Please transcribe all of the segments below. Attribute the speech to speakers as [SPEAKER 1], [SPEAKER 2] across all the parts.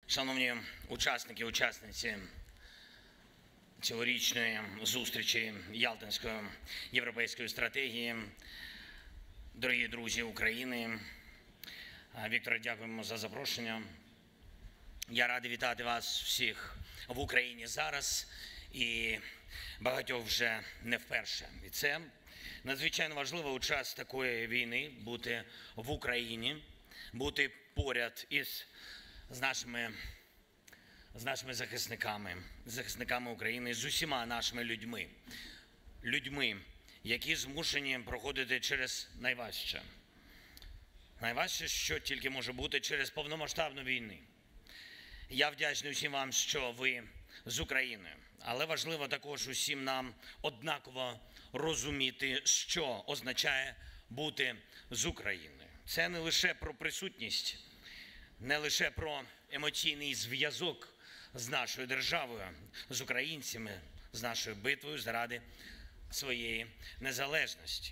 [SPEAKER 1] Шановні учасники, учасниці цьогорічної зустрічі Ялтинської європейської стратегії, дорогі друзі України, Вікторе, дякуємо за запрошення. Я радий вітати вас всіх в Україні зараз і багатьох вже не вперше. І це надзвичайно важливо у час такої війни бути в Україні, бути поряд з нашими захисниками України, з усіма нашими людьми, які змушені проходити через найважче. Найважче, що тільки може бути, через повномасштабну війну. Я вдячний усім вам, що ви з Україною. Але важливо також усім нам однаково розуміти, що означає бути з Україною. Це не лише про присутність, не лише про емоційний зв'язок з нашою державою, з українцями, з нашою битвою заради своєї незалежності.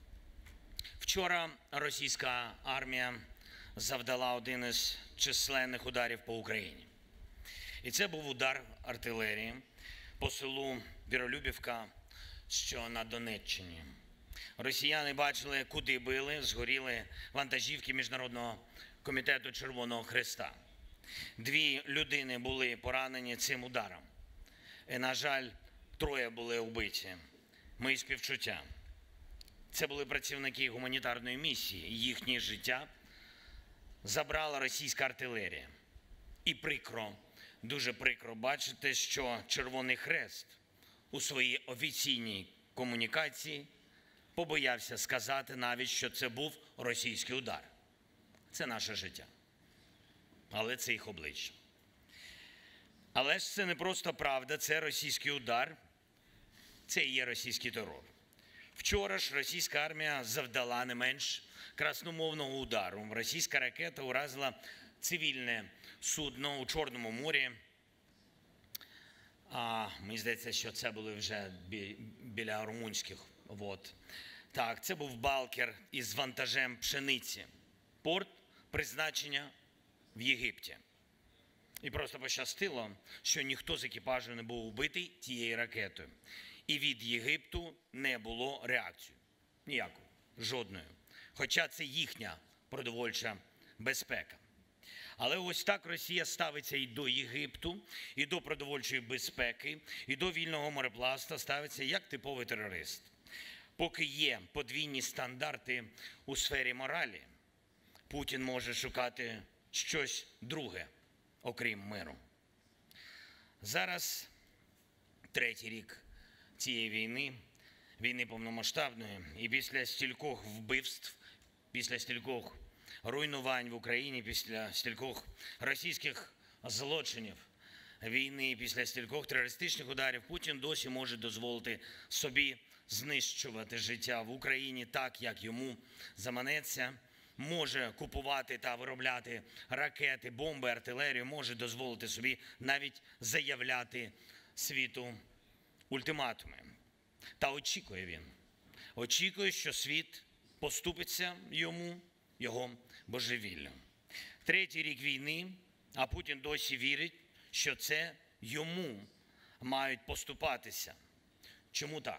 [SPEAKER 1] Вчора російська армія завдала один із численних ударів по Україні. І це був удар артилерії по селу Віролюбівка, що на Донеччині. Росіяни бачили, куди били, згоріли вантажівки Міжнародного комітету Червоного Хреста. 2 людини були поранені цим ударом. І, на жаль, 3 були вбиті. Мої співчуття. Це були працівники гуманітарної місії. Їхнє життя забрала російська артилерія. І прикро, дуже прикро бачити, що Червоний Хрест у своїй офіційній комунікації побоявся сказати навіть, що це був російський удар. Це наше життя. Але це їх обличчя. Але ж це не просто правда, це російський удар, це і є російський терор. Вчора ж російська армія завдала не менш красномовного удару. Російська ракета уразила цивільне судно у Чорному морі. Мені здається, що це були вже біля румунських вод. Так, це був балкер із вантажем пшениці. Порт призначення в Єгипті. І просто пощастило, що ніхто з екіпажу не був вбитий тією ракетою. І від Єгипту не було реакції. Ніякої. Жодної. Хоча це їхня продовольча безпека. Але ось так Росія ставиться і до Єгипту, і до продовольчої безпеки, і до вільного мореплавства ставиться як типовий терорист. Поки є подвійні стандарти у сфері моралі, Путін може шукати щось друге, окрім миру. Зараз 3-й рік цієї війни повномасштабної, і після стількох вбивств, після стількох руйнувань в Україні, після стількох російських злочинів війни, після стількох терористичних ударів, Путін досі може дозволити собі знищувати життя в Україні так, як йому заманеться, може купувати та виробляти ракети, бомби, артилерію, може дозволити собі навіть заявляти світу ультиматуми. Та очікує він. Очікує, що світ поступиться його божевіллю. 3-й рік війни, а Путін досі вірить, що це йому мають поступатися. Чому так?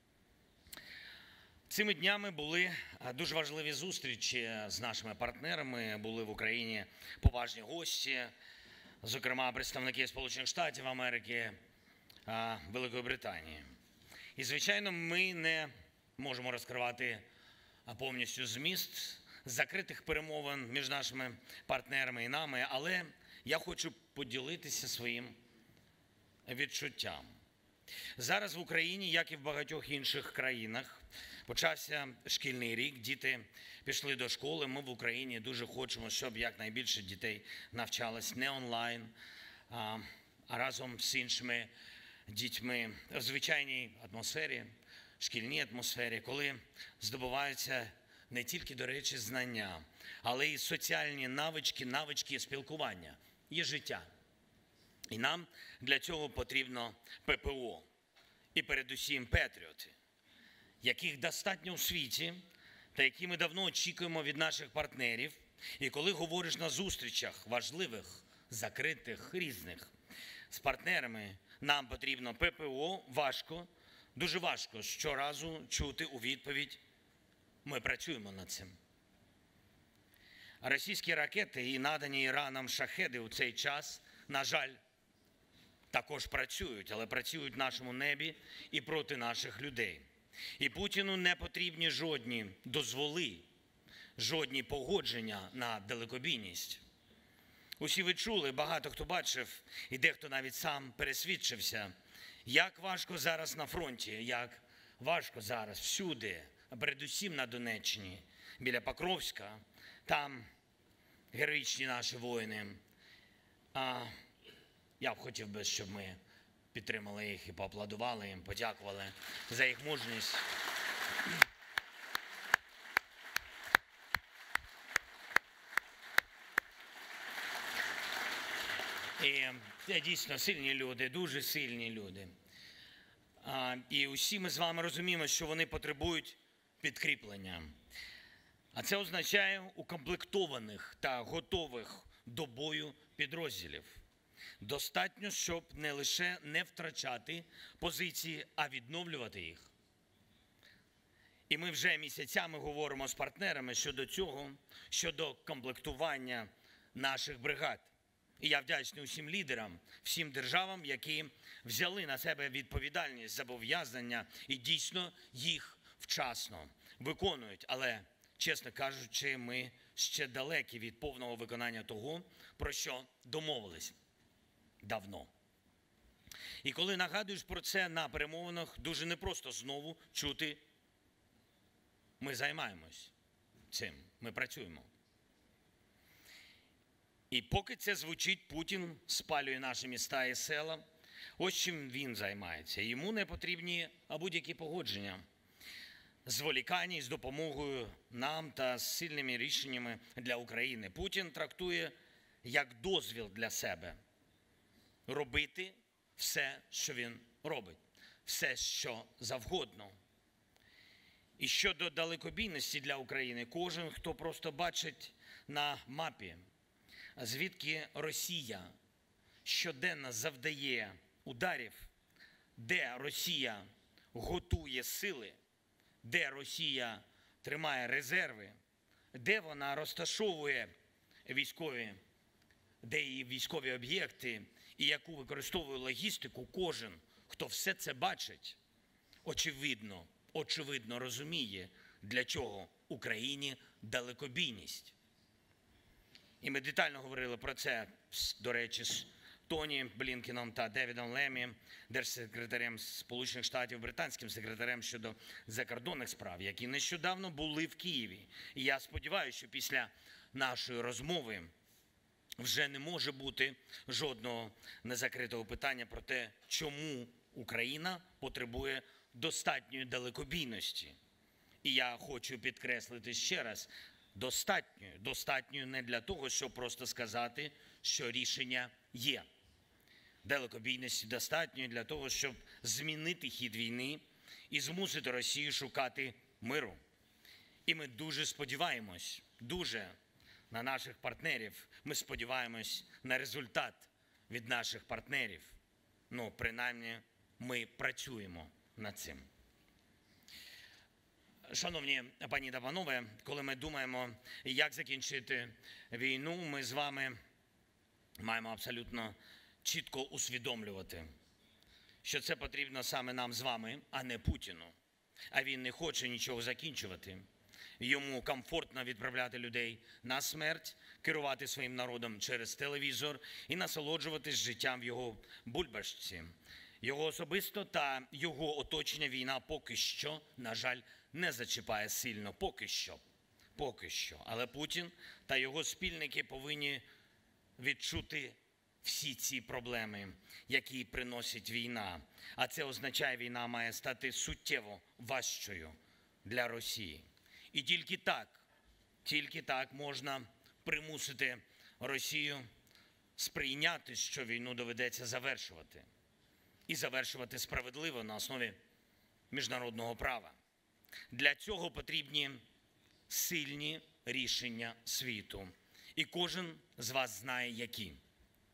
[SPEAKER 1] Цими днями були дуже важливі зустрічі з нашими партнерами. Були в Україні поважні гості, зокрема представники Сполучених Штатів Америки, Великої Британії. І, звичайно, ми не можемо розкривати повністю зміст закритих перемовин між нашими партнерами і нами, але я хочу поділитися своїм відчуттям. Зараз в Україні, як і в багатьох інших країнах, почався шкільний рік, діти пішли до школи. Ми в Україні дуже хочемо, щоб якнайбільше дітей навчалось не онлайн, а разом з іншими дітьми в звичайній атмосфері, шкільній атмосфері, коли здобуваються не тільки, до речі, знання, але й соціальні навички спілкування і життя. І нам для цього потрібно ППО. І передусім патріоти, яких достатньо у світі та які ми давно очікуємо від наших партнерів. І коли говориш на зустрічах важливих закритих, різних. З партнерами нам потрібно ППО, важко, дуже важко щоразу чути у відповідь «ми працюємо над цим». Російські ракети і надані Іраном шахеди у цей час, на жаль, також працюють, але працюють в нашому небі і проти наших людей. І Путіну не потрібні жодні дозволи, жодні погодження на далекобійність. Усі ви чули, багато хто бачив, і дехто навіть сам пересвідчився, як важко зараз на фронті, як важко зараз всюди, а передусім на Донеччині, біля Покровська, там героїчні наші воїни. Я б хотів би, щоб ми підтримали їх і поаплодували їм, подякували за їх мужність. І це дійсно сильні люди, дуже сильні люди. І усі ми з вами розуміємо, що вони потребують підкріплення. А це означає укомплектованих та готових до бою підрозділів. Достатньо, щоб не лише не втрачати позиції, а відновлювати їх. І ми вже місяцями говоримо з партнерами щодо цього, щодо комплектування наших бригад. І я вдячний усім лідерам, всім державам, які взяли на себе відповідальність, зобов'язання і дійсно їх вчасно виконують. Але, чесно кажучи, ми ще далекі від повного виконання того, про що домовились давно. І коли нагадуєш про це на перемовинах, дуже непросто знову чути «ми займаємось цим, ми працюємо». І поки це звучить, Путін спалює наші міста і села. Ось чим він займається. Йому не потрібні будь-які погодження. Зволікання з допомогою нам та з сильними рішеннями для України. Путін трактує як дозвіл для себе робити все, що він робить, все, що завгодно. І щодо далекобійності для України, кожен, хто просто бачить на мапі, звідки Росія щоденно завдає ударів, де Росія готує сили, де Росія тримає резерви, де вона розташовує її військові об'єкти і яку використовує логістику, кожен, хто все це бачить, очевидно розуміє, для чого Україні далекобійність. І ми детально говорили про це, до речі, з Тоні Блінкеном та Девідом Лемі, держсекретарем Сполучених Штатів, британським секретарем щодо закордонних справ, які нещодавно були в Києві. І я сподіваюся, що після нашої розмови вже не може бути жодного незакритого питання про те, чому Україна потребує достатньої далекобійності. І я хочу підкреслити ще раз, достатньою не для того, щоб просто сказати, що рішення є. Далекобійності достатньої для того, щоб змінити хід війни і змусити Росію шукати миру. І ми дуже сподіваємось, на наших партнерів. Ми сподіваємось на результат від наших партнерів. Принаймні, ми працюємо над цим. Шановні пані та панове, коли ми думаємо, як закінчити війну, ми з вами маємо абсолютно чітко усвідомлювати, що це потрібно саме нам з вами, а не Путіну. А він не хоче нічого закінчувати. Йому комфортно відправляти людей на смерть, керувати своїм народом через телевізор і насолоджуватись життям в його бульбашці. Його особисто та його оточення війна поки що, на жаль, не зачіпає сильно. Поки що. Але Путін та його спільники повинні відчути всі ці проблеми, які приносить війна. А це означає, війна має стати суттєво важчою для Росії. І тільки так можна примусити Росію сприйняти, що війну доведеться завершувати. І завершувати справедливо на основі міжнародного права. Для цього потрібні сильні рішення світу. І кожен з вас знає, які.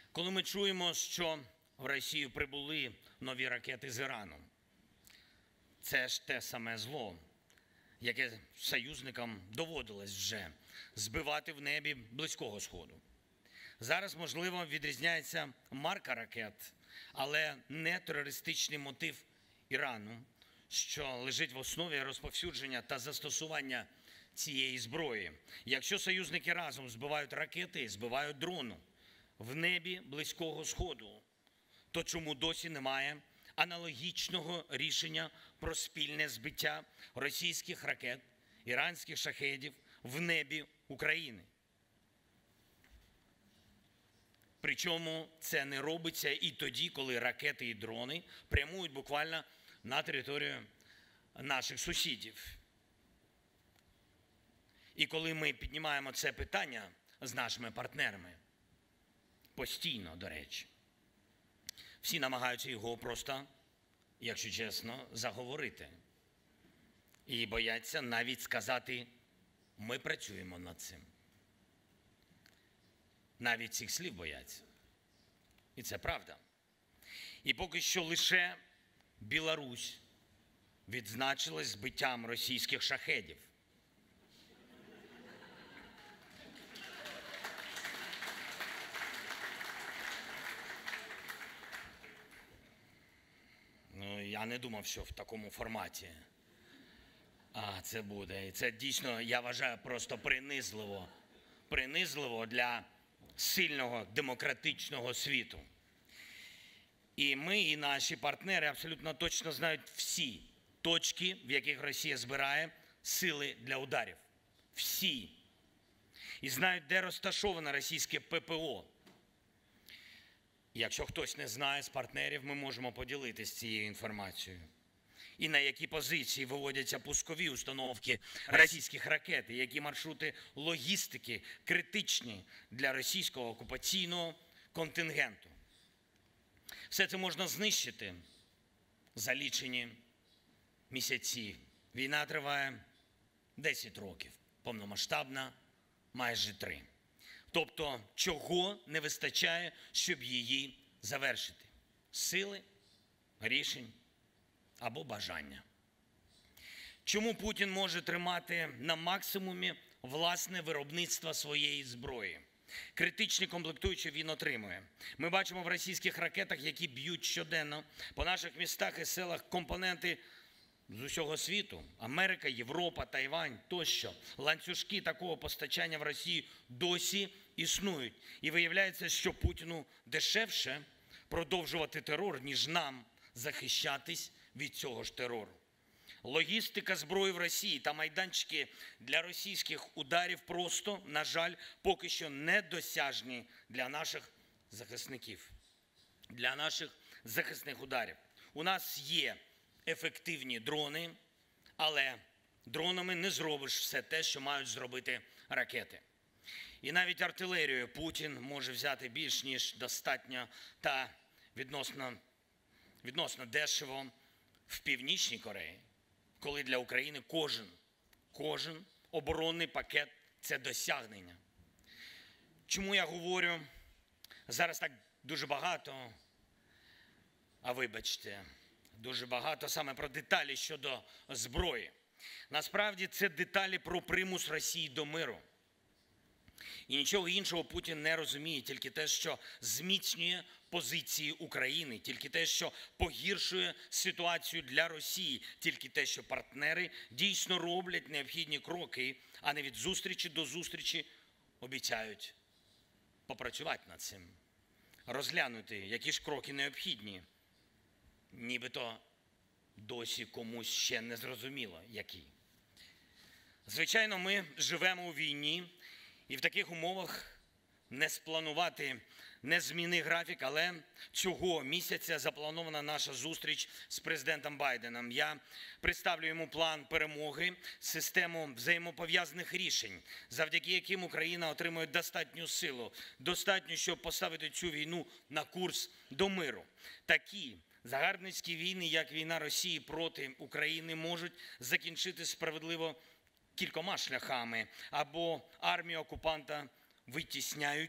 [SPEAKER 1] Коли ми чуємо, що в Росію прибули нові ракети з Ірану, це ж те саме зло, яке союзникам доводилось вже збивати в небі Близького Сходу. Зараз, можливо, відрізняється марка ракет, але не терористичний мотив Ірану, що лежить в основі розповсюдження та застосування цієї зброї. Якщо союзники разом збивають ракети, збивають дрони в небі Близького Сходу, то чому досі немає аналогічного рішення про спільне збиття російських ракет, іранських шахедів в небі України? Причому це не робиться і тоді, коли ракети і дрони прямують буквально на територію наших сусідів. І коли ми піднімаємо це питання з нашими партнерами, постійно, до речі, всі намагаються його просто, якщо чесно, заговорити. І бояться навіть сказати: ми працюємо над цим. Навіть цих слів бояться. І це правда. І поки що лише Білорусь відзначилась збиттям російських шахедів. Ну, я не думав, що в такому форматі це буде. І це дійсно, я вважаю, просто принизливо. Принизливо для сильного демократичного світу. І ми, і наші партнери абсолютно точно знають всі точки, в яких Росія збирає сили для ударів. Всі. І знають, де розташоване російське ППО. Якщо хтось не знає з партнерів, ми можемо поділитися цією інформацією. І на які позиції виводяться пускові установки російських ракет, і які маршрути логістики критичні для російського окупаційного контингенту. Все це можна знищити за лічені місяці. Війна триває 10 років, повномасштабна – майже 3. Тобто, чого не вистачає, щоб її завершити? Сили, рішень або бажання. Чому Путін може тримати на максимумі власне виробництво своєї зброї? Критичні комплектуючі він отримує. Ми бачимо в російських ракетах, які б'ють щоденно по наших містах і селах, компоненти з усього світу. Америка, Європа, Тайвань тощо. Ланцюжки такого постачання в Росію досі існують. І виявляється, що Путіну дешевше продовжувати терор, ніж нам захищатись від цього ж терору. Логістика зброї в Росії та майданчики для російських ударів просто, на жаль, поки що недосяжні для наших захисників, для наших захисних ударів. У нас є ефективні дрони, але дронами не зробиш все те, що мають зробити ракети. І навіть артилерію Путін може взяти більш ніж достатньо та відносно дешево в Північній Кореї, коли для України кожен оборонний пакет – це досягнення. Чому я говорю зараз так дуже багато, вибачте, дуже багато саме про деталі щодо зброї? Насправді це деталі про примус Росії до миру. І нічого іншого Путін не розуміє, тільки те, що зміцнює позиції України, тільки те, що погіршує ситуацію для Росії, тільки те, що партнери дійсно роблять необхідні кроки, а не від зустрічі до зустрічі обіцяють попрацювати над цим, розглянути, які ж кроки необхідні, нібито досі комусь ще не зрозуміло, які. Звичайно, ми живемо у війні, і в таких умовах не спланувати, не зміни графік, але цього місяця запланована наша зустріч з президентом Байденом. Я представлю йому план перемоги, систему взаємопов'язаних рішень, завдяки яким Україна отримує достатню силу, достатньо, щоб поставити цю війну на курс до миру. Такі загарбницькі війни, як війна Росії проти України, можуть закінчити справедливо кількома шляхами. Або армію окупанта витісняють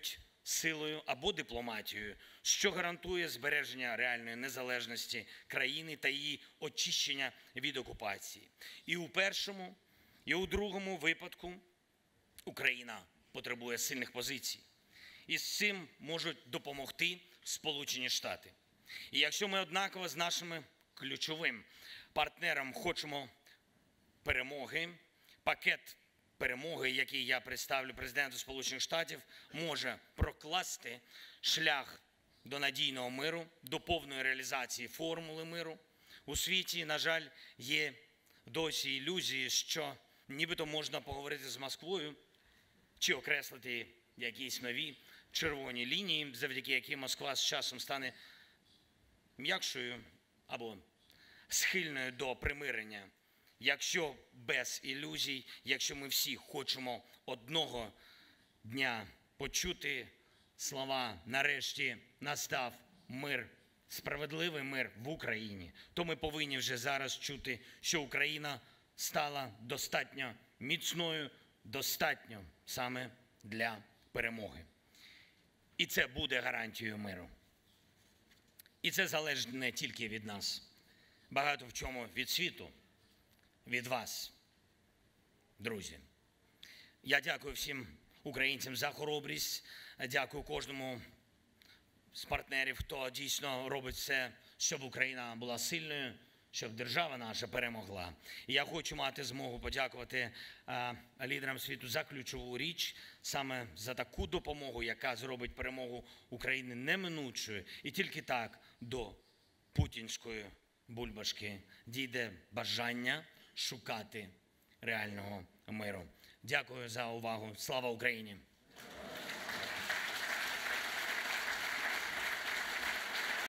[SPEAKER 1] силою або дипломатією, що гарантує збереження реальної незалежності країни та її очищення від окупації. І у першому, і у другому випадку Україна потребує сильних позицій. І з цим можуть допомогти Сполучені Штати. І якщо ми однаково з нашими ключовим партнером хочемо перемоги, пакет перемоги, який я представлю президенту Сполучених Штатів, може прокласти шлях до надійного миру, до повної реалізації формули миру. У світі, на жаль, є досі ілюзії, що нібито можна поговорити з Москвою чи окреслити якісь нові червоні лінії, завдяки яким Москва з часом стане м'якшою або схильною до примирення. Якщо без ілюзій, якщо ми всі хочемо одного дня почути слова «нарешті настав мир», справедливий мир в Україні, то ми повинні вже зараз чути, що Україна стала достатньо міцною, достатньо саме для перемоги. І це буде гарантією миру. І це залежить не тільки від нас, багато в чому від світу, від вас, друзі. Я дякую всім українцям за хоробрість, дякую кожному з партнерів, хто дійсно робить все, щоб Україна була сильною, щоб держава наша перемогла. І я хочу мати змогу подякувати лідерам світу за ключову річ, саме за таку допомогу, яка зробить перемогу України неминучою. І тільки так до путінської бульбашки дійде бажання шукати реального миру. Дякую за увагу. Слава Україні!